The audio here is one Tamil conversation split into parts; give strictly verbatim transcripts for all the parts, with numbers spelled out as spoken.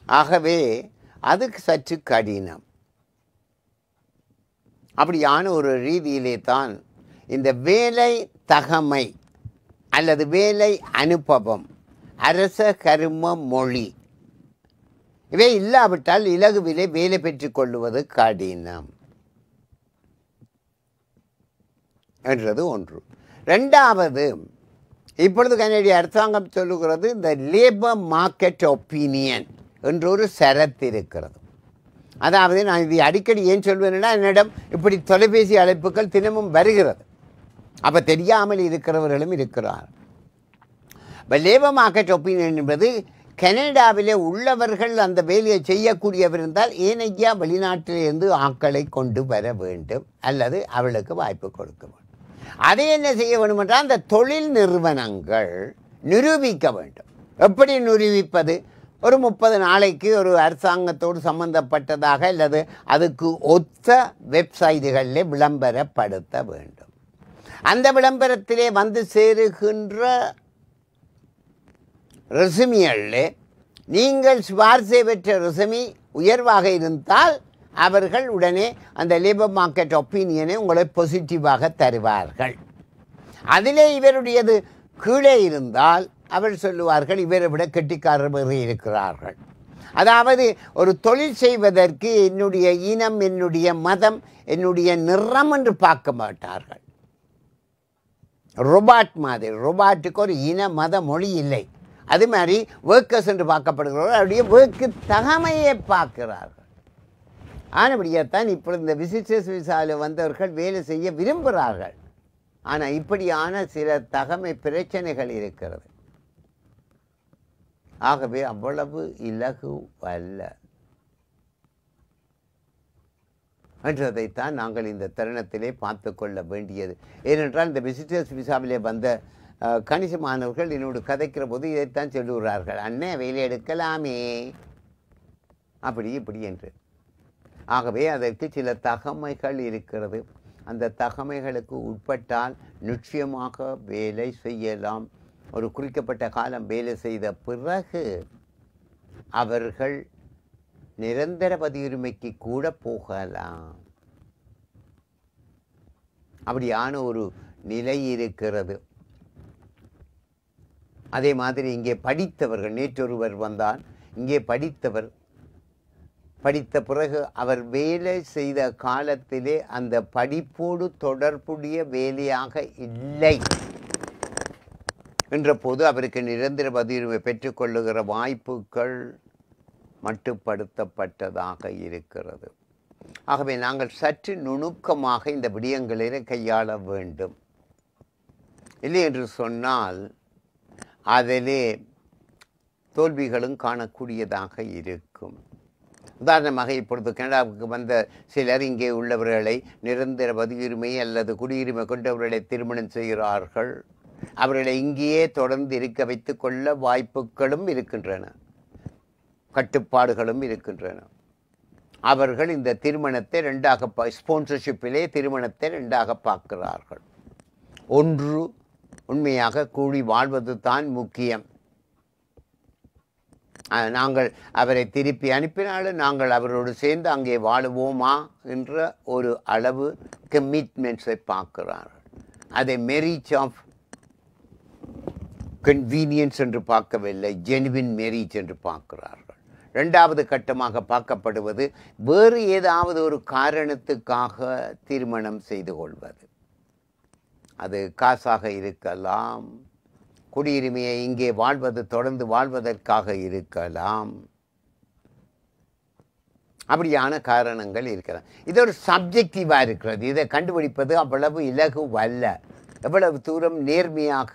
ஆகவே அதுக்கு சற்று கடினம். அப்படியான ஒரு ரீதியிலே தான் இந்த வேலை தகமை அல்லது வேலை அனுபவம், அரச கரும மொழி இவை இல்லாவிட்டால் இலகுவிலே வேலை பெற்றுக் கொள்ளுவது கடினம் என்றது ஒன்று. ரெண்டாவது, இப்பொழுது கனடிய அரசாங்கம் சொல்லுகிறது இந்த லேபர் மார்க்கெட் ஒப்பீனியன் என்ற ஒரு சரத்து இருக்கிறது. அதாவது நான் இது அடிக்கடி ஏன் சொல்வேன்னா, என்னிடம் இப்படி தொலைபேசி அழைப்புகள் தினமும் வருகிறது. அப்போ தெரியாமல் இருக்கிறவர்களும் இருக்கிறார். இப்போ லேபர் மார்க்கெட் ஒப்பீனியன் என்பது கனடாவிலே உள்ளவர்கள் அந்த வேலையை செய்யக்கூடியவர் இருந்தால் ஏனையா வெளிநாட்டிலிருந்து ஆட்களை கொண்டு வர வேண்டும் அல்லது அவளுக்கு வாய்ப்பு கொடுக்க வேண்டும். அதை என்ன செய்ய வேண்டும் என்றால் அந்த தொழில் நிறுவனங்கள் நிரூபிக்க வேண்டும். எப்படி நிரூபிப்பது? ஒரு முப்பது நாளைக்கு ஒரு அரசாங்கத்தோடு சம்பந்தப்பட்டதாக அல்லது அதுக்கு ஒத்த வெப்சைட்டுகளில் விளம்பரப்படுத்த வேண்டும். அந்த விளம்பரத்திலே வந்து சேருகின்ற ரெசுமிகளில் நீங்கள் சிபார்சை பெற்ற ரெசுமி உயர்வாக இருந்தால் அவர்கள் உடனே அந்த லேபர் மார்க்கெட் ஒப்பீனியனை உங்களை பாசிட்டிவாக தருவார்கள். அதிலே இவருடையது கீழே இருந்தால் அவர் சொல்லுவார்கள் இவரை விட கெட்டிக்காரர்கள் இருக்கிறார்கள். அதாவது ஒரு தொழில் செய்வதற்கு என்னுடைய இனம், என்னுடைய மதம், என்னுடைய நிறம் என்று பார்க்க மாட்டார்கள். ரொபாட் மாதிரி, ரொபாட்டுக்கு ஒரு இன மத மொழி இல்லை. அது மாதிரி ஒர்க்கர்ஸ் என்று பார்க்கப்படுகிறவர்கள் அவருடைய ஒர்க்கு தகமையை பார்க்கிறார்கள். ஆனபடியாத்தான் இப்பொழுது இந்த விசிட்டர்ஸ் விசாவில் வந்தவர்கள் வேலை செய்ய விரும்புகிறார்கள். ஆனால் இப்படியான சில தகமை பிரச்சனைகள் இருக்கிறது. ஆகவே அவ்வளவு இலகு அல்ல என்றதைத்தான் நாங்கள் இந்த தருணத்திலே பார்த்து கொள்ள வேண்டியது. ஏனென்றால் இந்த விசிட்டர்ஸ் விசாவிலே வந்த கணிசமானவர்கள் என்னோடு கதைக்கிற போது இதைத்தான் சொல்லுகிறார்கள், அண்ணே வேலை எடுக்கலாமே அப்படி இப்படி என்று. ஆகவே அதற்கு சில தகமைகள் இருக்கிறது. அந்த தகமைகளுக்கு உட்பட்டால் நிச்சயமாக வேலை செய்யலாம். ஒரு குறிக்கப்பட்ட காலம் வேலை செய்த பிறகு அவர்கள் நிரந்தர பதியுரிமைக்கு கூட போகலாம். அப்படியான ஒரு நிலை இருக்கிறது. அதே மாதிரி இங்கே படித்தவர்கள், நேற்றொருவர் வந்தால் இங்கே படித்தவர் படித்த பிறகு அவர் வேலை செய்த காலத்திலே அந்த படிப்போடு தொடர்புடைய வேலையாக இல்லை என்ற போது அவருக்கு நிரந்தர பதியுரிமை பெற்றுக்கொள்ளுகிற வாய்ப்புகள் மட்டுப்படுத்தப்பட்டதாக இருக்கிறது. ஆகவே நாங்கள் சற்று நுணுக்கமாக இந்த விடயங்களிலே கையாள வேண்டும். இல்லை என்று சொன்னால் அதிலே தோல்விகளும் காணக்கூடியதாக இருக்கும். உதாரணமாக இப்பொழுது கனடாவுக்கு வந்த சிலர் இங்கே உள்ளவர்களை நிரந்தர பதியுரிமை அல்லது குடியுரிமை கொண்டவர்களை திருமணம் செய்கிறார்கள். அவர்களை இங்கேயே தொடர்ந்து இருக்க வைத்து கொள்ள வாய்ப்புகளும் இருக்கின்றன, கட்டுப்பாடுகளும் இருக்கின்றன. அவர்கள் இந்த திருமணத்தை ரெண்டாக ஸ்பான்சர்ஷிப்பிலே திருமணத்தை ரெண்டாக பார்க்கிறார்கள். ஒன்று, உண்மையாக கூடி வாழ்வது தான் முக்கியம். நாங்கள் அவரை திருப்பி அனுப்பினாலும் நாங்கள் அவரோடு சேர்ந்து அங்கே வாழுவோமா என்ற ஒரு அளவு கமிட்மெண்ட்ஸை பார்க்கிறார்கள். அதை மேரேஜ் ஆஃப் கன்வீனியன்ஸ் என்று பார்க்கவில்லை, ஜெனுவின் மேரேஜ் என்று பார்க்கிறார்கள். ரெண்டாவது கட்டமாக பார்க்கப்படுவது வேறு ஏதாவது ஒரு காரணத்துக்காக திருமணம் செய்து கொள்வது. அது காசாக இருக்கலாம், குடியுரிமையை இங்கே வாழ்வது தொடர்ந்து வாழ்வதற்காக இருக்கலாம், அப்படியான காரணங்கள் இருக்கிறது. இது ஒரு சப்ஜெக்டிவாக இருக்கிறது. இதை கண்டுபிடிப்பது அவ்வளவு இலகு அல்ல. எவ்வளவு தூரம் நேர்மையாக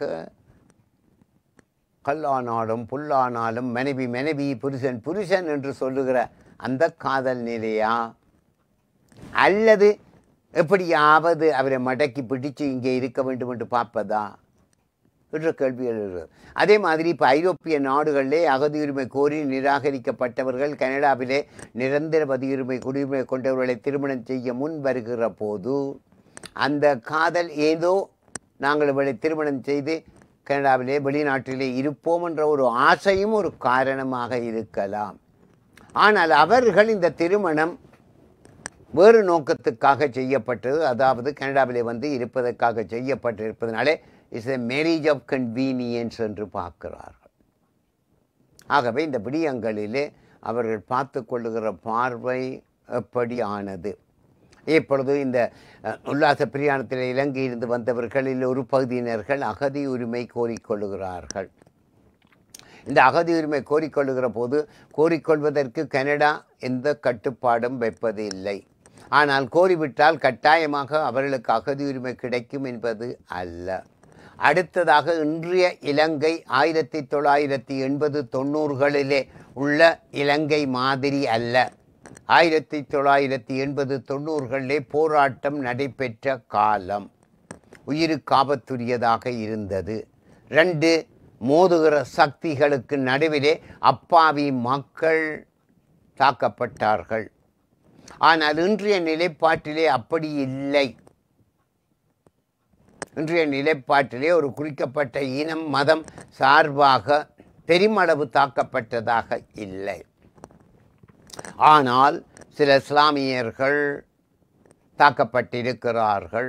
கல்லானாலும் புல்லானாலும் மனைவி மனைவி புருஷன் புருஷன் என்று சொல்லுகிற அந்த காதல் நிலையா, அல்லது எப்படியாவது அவரை மடக்கி பிடிச்சு இங்கே இருக்க வேண்டும் என்று பார்ப்பதா என்ற கேள்விகள் இருக்கிறது. அதே மாதிரி இப்போ ஐரோப்பிய நாடுகளிலே அகதியுரிமை கோரி நிராகரிக்கப்பட்டவர்கள் கனடாவிலே நிரந்தர பதியுரிமை குடியுரிமை கொண்டவர்களை திருமணம் செய்ய முன் வருகிற போது அந்த காதல் ஏதோ நாங்கள் இவளை திருமணம் செய்து கனடாவிலே வெளிநாட்டிலே இருப்போம் என்ற ஒரு ஆசையும் ஒரு காரணமாக இருக்கலாம். ஆனால் அவர்கள் இந்த திருமணம் வேறு நோக்கத்துக்காக செய்யப்பட்டது, அதாவது கனடாவிலே வந்து இருப்பதற்காக செய்யப்பட்டிருப்பதனாலே it's a marriage of convenience என்று பார்க்கிறார்கள். ஆகவே இந்த விடயங்களிலே அவர்கள் பார்த்து கொள்ளுகிற பார்வை எப்படியானது? இப்பொழுது இந்த உல்லாச பிரயாணத்தில் இலங்கையிலிருந்து வந்தவர்களில் ஒரு பகுதியினர்கள் அகதி உரிமை கோரிக்கொள்ளுகிறார்கள். இந்த அகதி உரிமை கோரிக்கொள்ளுகிற போது கோரிக்கொள்வதற்கு கனடா எந்த கட்டுப்பாடும் வைப்பதில்லை. ஆனால் கோரிவிட்டால் கட்டாயமாக அவர்களுக்கு அகதி உரிமை கிடைக்கும் என்பது அல்ல. அடுத்ததாக இன்றைய இலங்கை ஆயிரத்தி தொள்ளாயிரத்தி எண்பது தொண்ணூறுகளிலே உள்ள இலங்கை மாதிரி அல்ல. ஆயிரத்தி தொள்ளாயிரத்தி எண்பது தொண்ணூறுகளிலே போராட்டம் நடைபெற்ற காலம் உயிருக்கு ஆபத்துரியதாக இருந்தது. ரெண்டு மோதுகிற சக்திகளுக்கு நடுவிலே அப்பாவி மக்கள் தாக்கப்பட்டார்கள். ஆனால் இன்றைய நிலைப்பாட்டிலே அப்படி இல்லை. இன்றைய நிலைப்பாட்டிலே ஒரு குறிக்கப்பட்ட இனம் மதம் சார்பாக பெருமளவு தாக்கப்பட்டதாக இல்லை. ஆனால் சில இஸ்லாமியர்கள் தாக்கப்பட்டிருக்கிறார்கள்.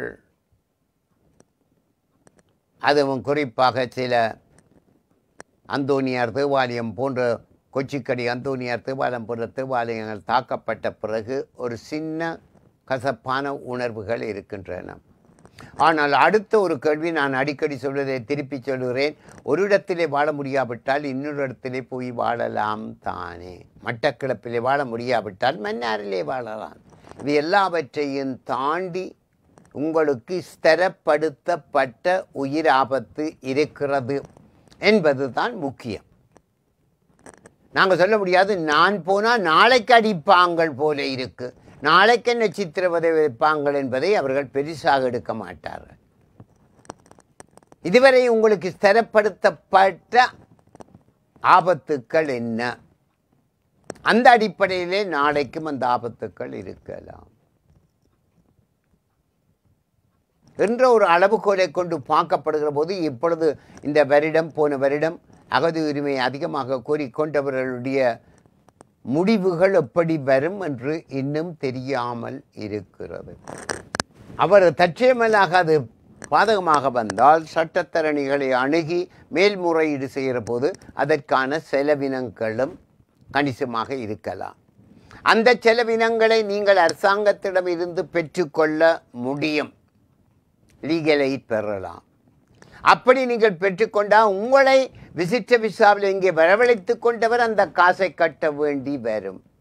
அதுவும் குறிப்பாக சில அந்தோனியார் தேவாலயம் போன்ற கொச்சிக்கடி அந்தோனியார் தேவாலயம் போன்ற தேவாலயங்கள் தாக்கப்பட்ட பிறகு ஒரு சின்ன கசப்பான உணர்வுகள் இருக்கின்றன. ஆனால் அடுத்த ஒரு கேள்வி, நான் அடிக்கடி சொல்வதை திருப்பி சொல்கிறேன், ஒரு இடத்திலே வாழ முடியாவிட்டால் இன்னொரு இடத்திலே போய் வாழலாம் தானே. மட்டக்களப்பிலே வாழ முடியாவிட்டால் மன்னாரிலே வாழலாம். இது எல்லாவற்றையும் தாண்டி உங்களுக்கு ஸ்திரப்படுத்தப்பட்ட உயிர் ஆபத்து இருக்கிறது என்பது தான் முக்கியம். நாங்கள் சொல்ல முடியாது நான் போனால் நாளைக்கு அடிப்பாங்கள் போல இருக்கு, நாளைக்கு என்ன சித்திரவதை வைப்பாங்கள் என்பதை அவர்கள் பெரிசாக எடுக்க மாட்டார்கள். இதுவரை உங்களுக்கு ஸ்திரப்படுத்தப்பட்ட ஆபத்துக்கள் என்ன, அந்த அடிப்படையிலே நாளைக்கும் அந்த ஆபத்துக்கள் இருக்கலாம் என்ற ஒரு அளவுகோலை கொண்டு பார்க்கப்படுகிற போது இப்பொழுது இந்த வருடம் போன வருடம் அகதி உரிமை அதிகமாக கோரிக்கொண்டவர்களுடைய முடிவுகள் எப்படி வரும் என்று இன்னும் தெரியாமல் இருக்கிறது. அவர் தற்செயலாக அது பாதகமாக வந்தால் சட்டத்தரணிகளை அணுகி மேல்முறையீடு செய்கிற போது அதற்கான செலவினங்களும் கணிசமாக இருக்கலாம். அந்த செலவினங்களை நீங்கள் அரசாங்கத்திடம் இருந்து பெற்றுக்கொள்ள முடியும், லீகல் எய்ட் பெறலாம். அப்படி நீங்கள் பெற்றுக்கொண்டால் உங்களை விசிட்ட விசாவில் இங்கே வரவழைத்து கொண்டவர் அந்த காசை கட்ட வேண்டி வரும்.